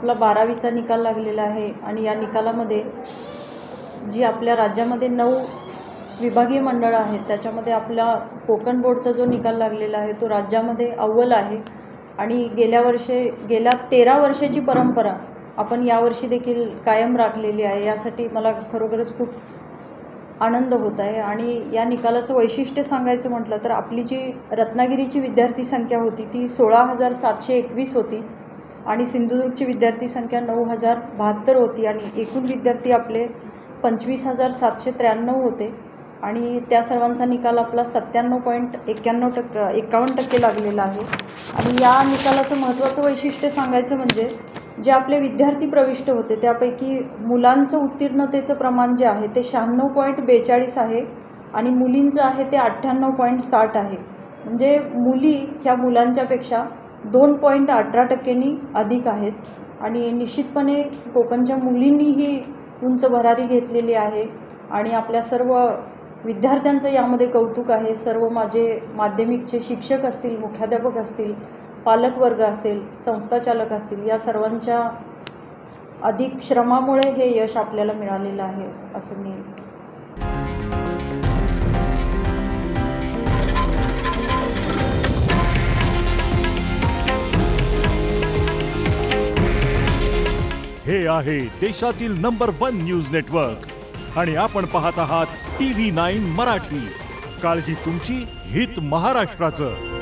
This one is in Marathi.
आपला 12वीचा निकाल लागलेला आहे आणि या निकालामध्ये जी आपल्या राज्यामध्ये 9 विभागीय मंडळं आहेत त्याच्यामध्ये आपला कोकण बोर्डचा जो निकाल लागलेला आहे तो राज्यामध्ये अव्वल आहे आणि गेल्या 13 वर्षाची परंपरा आपण यावर्षी देखील कायम राखलेली आहे। यासाठी मला खरोखरच खूप आनंद होत आहे आणि या निकालाचं वैशिष्ट्य सांगायचं म्हटलं तर आपली जी रत्नागिरीची विद्यार्थी संख्या होती ती 16,721 होती आणि सिंधुदुर्गची विद्यार्थी संख्या 9,072 होती आणि एकूण विद्यार्थी आपले 25,793 होते आणि त्या सर्वांचा निकाल आपला 97.51% लागलेला आहे। आणि या निकालाचं महत्त्वाचं वैशिष्ट्य सांगायचं म्हणजे जे आपले विद्यार्थी प्रविष्ट होते त्यापैकी मुलांचं उत्तीर्णतेचं प्रमाण जे आहे ते 96.42 आहे आणि मुलींचं आहे ते 98.60 आहे। म्हणजे मुली ह्या मुलांच्यापेक्षा 2.18%नी अधिक आहेत आणि निश्चितपणे कोकणच्या मुलींनीही उंच भरारी घेतलेली आहे आणि आपल्या सर्व विद्यार्थ्यांचं यामध्ये कौतुक आहे। सर्व माझे माध्यमिकचे शिक्षक असतील, मुख्याध्यापक असतील, पालकवर्ग असेल, संस्थाचालक असतील, या सर्वांच्या अधिक श्रमामुळे हे यश आपल्याला मिळालेलं आहे असं मी हे आहे देशातील नंबर 1 न्यूज नेटवर्क आणि आपण पाहत आहात TV9 मराठी। काळजी तुमची, हित महाराष्ट्राचं।